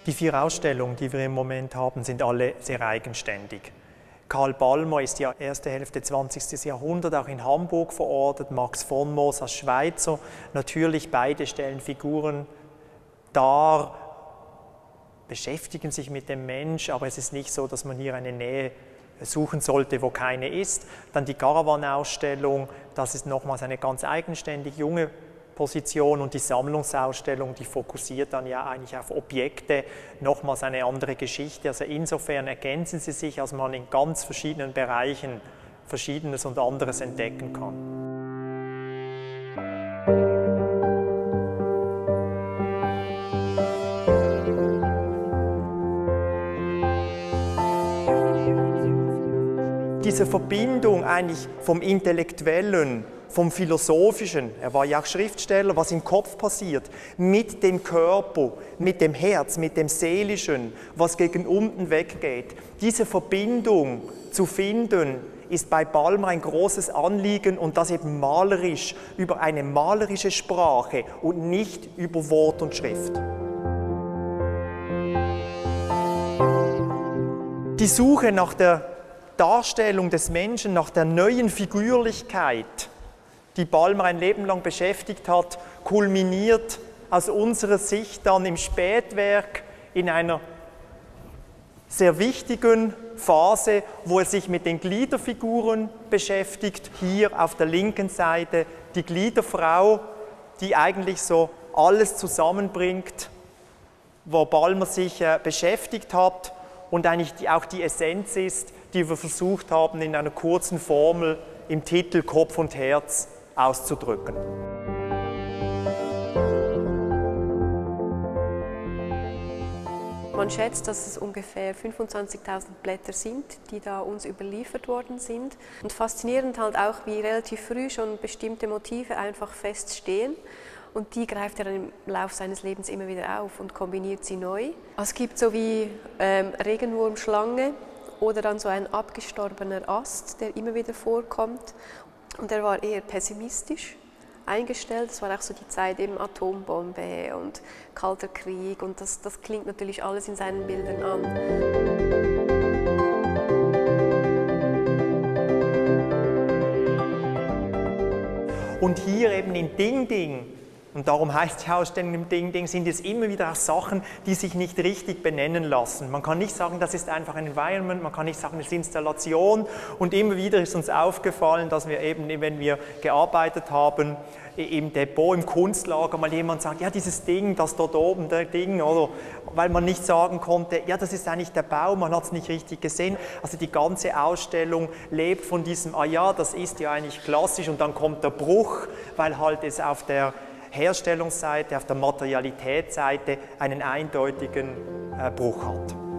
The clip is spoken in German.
Die 4 Ausstellungen, die wir im Moment haben, sind alle sehr eigenständig. Karl Balmer ist ja erste Hälfte 20. Jahrhundert auch in Hamburg verortet, Max von Moos als Schweizer. Natürlich, beide stellen Figuren dar, beschäftigen sich mit dem Mensch, aber es ist nicht so, dass man hier eine Nähe suchen sollte, wo keine ist. Dann die Caravan-Ausstellung, das ist nochmals eine ganz eigenständig junge Position, und die Sammlungsausstellung, die fokussiert dann ja eigentlich auf Objekte, nochmals eine andere Geschichte. Also insofern ergänzen sie sich, als man in ganz verschiedenen Bereichen Verschiedenes und anderes entdecken kann. Diese Verbindung eigentlich vom Intellektuellen, vom Philosophischen, er war ja auch Schriftsteller, was im Kopf passiert, mit dem Körper, mit dem Herz, mit dem Seelischen, was gegen unten weggeht. Diese Verbindung zu finden, ist bei Balmer ein großes Anliegen, und das eben malerisch, über eine malerische Sprache und nicht über Wort und Schrift. Die Suche nach der Darstellung des Menschen, nach der neuen Figürlichkeit, die Balmer ein Leben lang beschäftigt hat, kulminiert aus unserer Sicht dann im Spätwerk in einer sehr wichtigen Phase, wo er sich mit den Gliederfiguren beschäftigt. Hier auf der linken Seite die Gliederfrau, die eigentlich so alles zusammenbringt, wo Balmer sich beschäftigt hat und eigentlich auch die Essenz ist, die wir versucht haben, in einer kurzen Formel im Titel Kopf und Herz auszudrücken. Man schätzt, dass es ungefähr 25.000 Blätter sind, die da uns überliefert worden sind. Und faszinierend halt auch, wie relativ früh schon bestimmte Motive einfach feststehen. Und die greift er dann im Laufe seines Lebens immer wieder auf und kombiniert sie neu. Es gibt so wie Regenwurmschlange oder dann so ein abgestorbener Ast, der immer wieder vorkommt. Und er war eher pessimistisch eingestellt. Es war auch so die Zeit eben Atombombe und Kalter Krieg, und das klingt natürlich alles in seinen Bildern an. Und hier eben in Ding Ding, und darum heißt die Ausstellung im Ding Ding, sind es immer wieder auch Sachen, die sich nicht richtig benennen lassen. Man kann nicht sagen, das ist einfach ein Environment, man kann nicht sagen, das ist Installation. Und immer wieder ist uns aufgefallen, dass wir eben, wenn wir gearbeitet haben, im Depot, im Kunstlager, mal jemand sagt, ja, dieses Ding, das dort oben, der Ding, oder weil man nicht sagen konnte, ja, das ist eigentlich der Baum, man hat es nicht richtig gesehen. Also die ganze Ausstellung lebt von diesem, ah ja, das ist ja eigentlich klassisch, und dann kommt der Bruch, weil halt es auf der Herstellungsseite, auf der Materialitätsseite einen eindeutigen Bruch hat.